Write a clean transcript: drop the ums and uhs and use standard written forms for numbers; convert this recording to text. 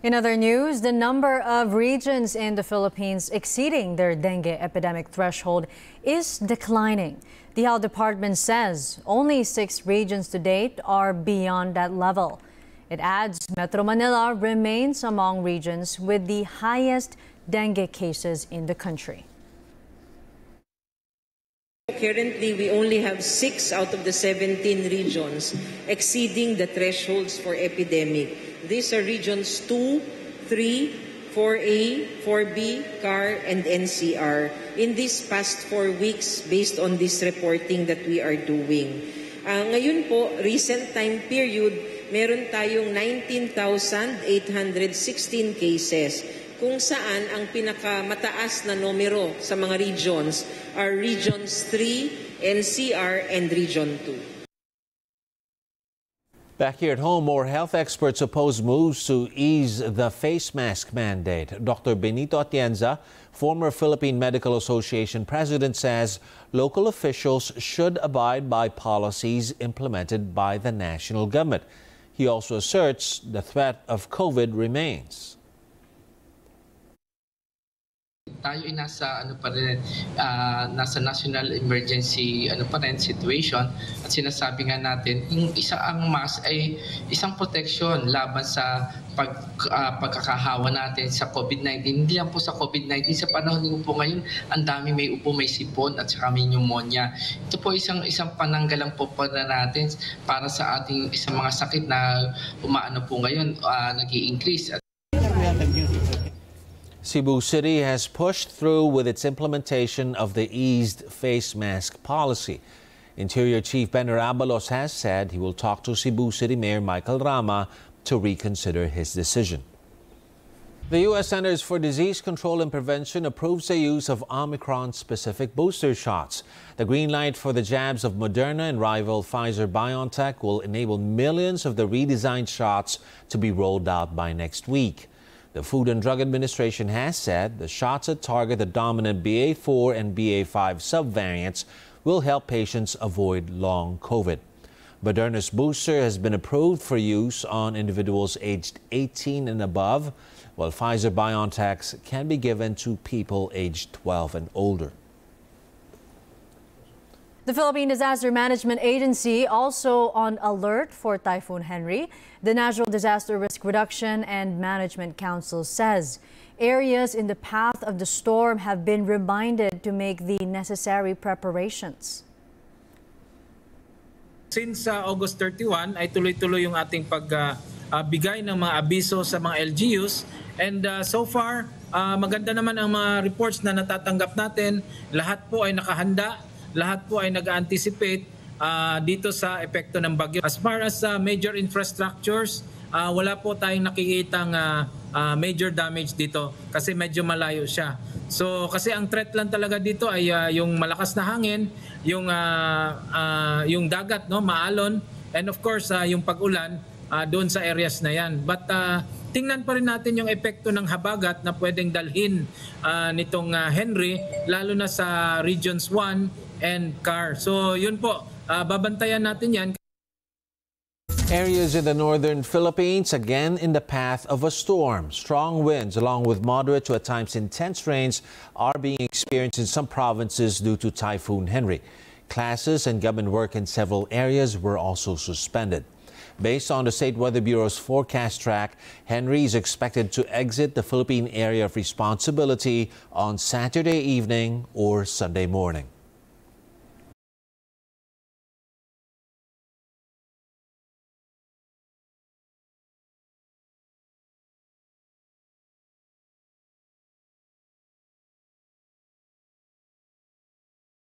In other news, the number of regions in the Philippines exceeding their dengue epidemic threshold is declining. The Health Department says only 6 regions to date are beyond that level. It adds Metro Manila remains among regions with the highest dengue cases in the country. Currently, we only have 6 out of the 17 regions exceeding the thresholds for epidemic. These are regions 2, 3, 4A, 4B, CAR, and NCR in these past 4 weeks based on this reporting that we are doing. Ngayon po, recent time period, meron tayong 19,816 cases kung saan ang pinakamataas na numero sa mga regions are Regions 3, NCR, and Region 2. Back here at home, more health experts oppose moves to ease the face mask mandate. Dr. Benito Atienza, former Philippine Medical Association president, says local officials should abide by policies implemented by the national government. He also asserts the threat of COVID remains. Tayo ay nasa nasa national emergency situation, at sinasabi nga natin yung ang mask ay isang protection laban sa pagkakahawa natin sa COVID-19. Hindi lang po sa COVID-19, sa panahon po ngayon, ang dami may upo, may sipon at saka may pneumonia. Ito po isang pananggalang po natin para sa ating isang mga sakit na umaano po ngayon, nag-i-increase. Cebu City has pushed through with its implementation of the eased face mask policy. Interior Chief Benner Abalos has said he will talk to Cebu City Mayor Michael Rama to reconsider his decision. The U.S. Centers for Disease Control and Prevention approves the use of Omicron-specific booster shots. The green light for the jabs of Moderna and rival Pfizer-BioNTech will enable millions of the redesigned shots to be rolled out by next week. The Food and Drug Administration has said the shots that target the dominant BA4 and BA5 subvariants will help patients avoid long COVID. Moderna's booster has been approved for use on individuals aged 18 and above, while Pfizer-BioNTech's can be given to people aged 12 and older. The Philippine Disaster Management Agency also on alert for Typhoon Henry. The National Disaster Risk Reduction and Management Council says areas in the path of the storm have been reminded to make the necessary preparations. Since August 31 ay tuloy-tuloy yung ating pagbigay ng mga abiso sa mga LGUs, and so far maganda naman ang mga reports na natatanggap natin. Lahat po ay nakahanda. Lahat po ay nag-anticipate dito sa epekto ng bagyo. As far as major infrastructures, wala po tayong nakikitang major damage dito kasi medyo malayo siya. So kasi ang threat lang talaga dito ay yung malakas na hangin, yung dagat, no, maalon, and of course yung pag-ulan doon sa areas na yan. But tingnan pa rin natin yung epekto ng habagat na pwedeng dalhin nitong Henry, lalo na sa Regions 1 and CAR. So yun po, babantayan natin yan. Areas in the northern Philippines again in the path of a storm. Strong winds along with moderate to at times intense rains are being experienced in some provinces due to Typhoon Henry. Classes and government work in several areas were also suspended. Based on the State Weather Bureau's forecast track, Henry is expected to exit the Philippine area of responsibility on Saturday evening or Sunday morning.